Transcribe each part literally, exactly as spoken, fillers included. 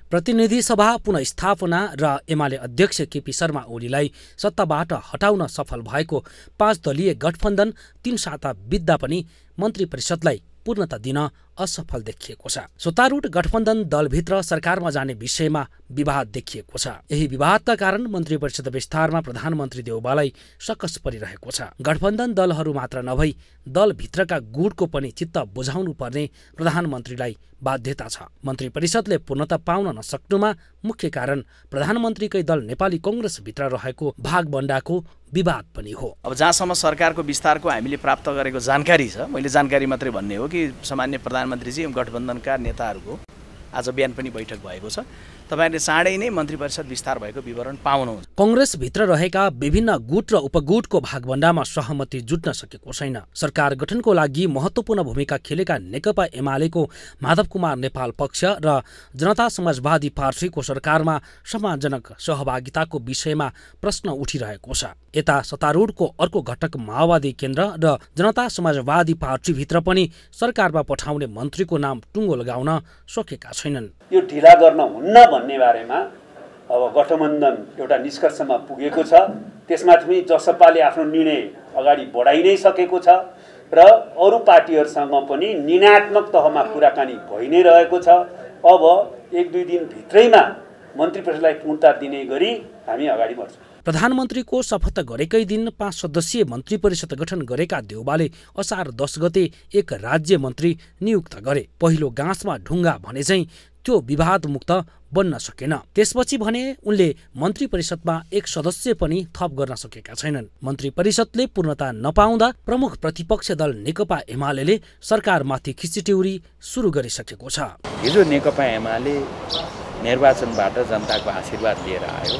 प्रतिनिधि सभा पुनःस्थापना र एमाले अध्यक्ष केपी शर्मा ओलीलाई सत्ताबाट हटाउन सफल भएको पाँच दलीय गठबन्धन तीन साता बित्दा पनि मन्त्री परिषदलाई पूर्णता दिन असफल देखिएको छ। सत्तारूढ गठबन्धन दलभित्र सरकारमा जाने विषयमा विवाद देखिएको छ। यही विवादका कारण मन्त्री परिषद विस्तारमा प्रधानमन्त्री देउबालाई सकस परिरहेको छ। गठबन्धन दलहरू मात्र नभई दलभित्रका गुटको पनि चित्त बुझाउनु पर्ने प्रधानमन्त्रीलाई बाध्यता छ। मन्त्री परिषदले पूर्णता पाउन नसक्नुमा मुख्य कारण प्रधानमन्त्रीकै दल नेपाली कङ्ग्रेसभित्र रहेको भागबण्डाको विवाद पनि हो। अब जहाँसम्म सरकारको विस्तारको हामीले प्राप्त गरेको जानकारी छ, मैले जानकारी मात्रै भन्ने हो कि सामान्य प्रधानमन्त्रीजी गठबन्धनका नेताहरूको आज बिहान पनि बैठक भएको छ। तपाईहरुले चाँडै नै मन्त्री परिषद विस्तार भएको विवरण पाउनुहुन्छ। कङ्ग्रेसभित्र रहेका विभिन्न गुट र उपगुटको भागभण्डामा सहमति जुट्न सकेको छैन। सरकार गठनको लागि महत्त्वपूर्ण भूमिका खेलेका नेकपा एमालेको माधव कुमार नेपाल पक्ष र जनता समाजवादी पार्टीको सरकारमा सम्मानजनक सहभागिताको विषयमा प्रश्न उठिरहेको छ। यता सत्तारूढको अर्को घटक माओवादी केन्द्र र जनता समाजवादी पार्टीभित्र पनि सरकारमा पठाउने मन्त्रीको नाम टुङ्गो लगाउन सकेका छैनन्। यो ढिला गर्न हुन्न भन्ने बारेमा अब गठबन्धन एउटा निष्कर्षमा पुगेको छ। त्यसमाथि पनि जसपाले आफ्नो निर्णय अगाडि बढाइ नै सकेको छ र अरू पार्टीहरूसँग पनि निर्णयात्मक तहमा कुराकानी भइ नै रहेको छ। अब एक दुई दिन भित्रैमा मन्त्री परिषदलाई पूर्णता दिने गरी हामी अगाडि बढ्छौँ। प्रधानमन्त्रीको शपथ गरेकै दिन पाँच सदस्यीय मन्त्री परिषद गठन गरेका देउबाले असार दस गते एक राज्य मन्त्री नियुक्त गरे। पहिलो गाँसमा ढुङ्गा भने चाहिँ त्यो विवादमुक्त बन्न सकेन। त्यसपछि भने उनले मन्त्री परिषदमा एक सदस्य पनि थप गर्न सकेका छैनन्। मन्त्री परिषदले पूर्णता नपाउँदा प्रमुख प्रतिपक्ष दल नेकपा एमाले सरकारमाथि खिचिट्युरी सुरु गरिसकेको छ। हिजो नेकपा एमाले निर्वाचनबाट जनताको आशीर्वाद लिएर आयो।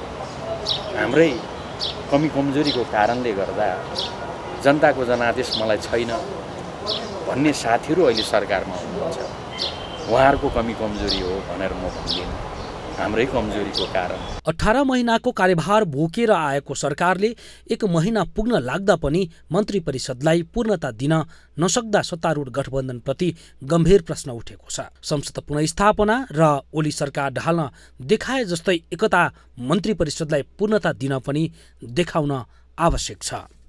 हाम्रै कमी कमजोरीको कारणले गर्दा जनताको जनादेश मलाई छैन भन्ने साथीहरू अहिले सरकारमा हुनुहुन्छ। उहाँहरूको कमी कमजोरी हो भनेर म भन्दिनँ, हाम्रै कमजोरीको कारण। अठारह महिनाको कार्यभार बोकेर आएको सरकारले एक महिना पुग्न लाग्दा पनि मन्त्री परिषदलाई पूर्णता दिन नसक्दा सत्तारूढ गठबन्धनप्रति गम्भीर प्रश्न उठेको छ। संसद पुनःस्थापना र ओली सरकार ढाल्न देखाए जस्तै एकता मन्त्री परिषदलाई पूर्णता दिन पनि देखाउन आवश्यक छ।